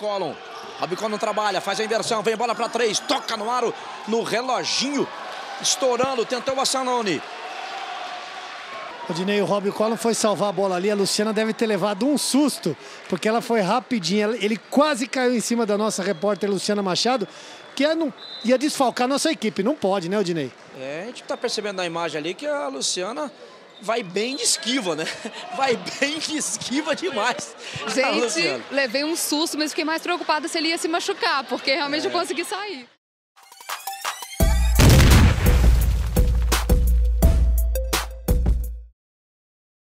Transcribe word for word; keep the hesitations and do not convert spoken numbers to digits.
Collum. Robbie Collum trabalha, faz a inversão, vem bola para três, toca no aro, no reloginho, estourando, tentou o Assanoni. O Dinei, o Robbie Collum foi salvar a bola ali, a Luciana deve ter levado um susto, porque ela foi rapidinha, ele quase caiu em cima da nossa repórter Luciana Machado, que ia, não, ia desfalcar a nossa equipe, não pode, né, Dinei? É, a gente tá percebendo na imagem ali que a Luciana vai bem de esquiva, né? Vai bem de esquiva demais. Gente, levei um susto, mas fiquei mais preocupada se ele ia se machucar, porque realmente é. eu consegui sair.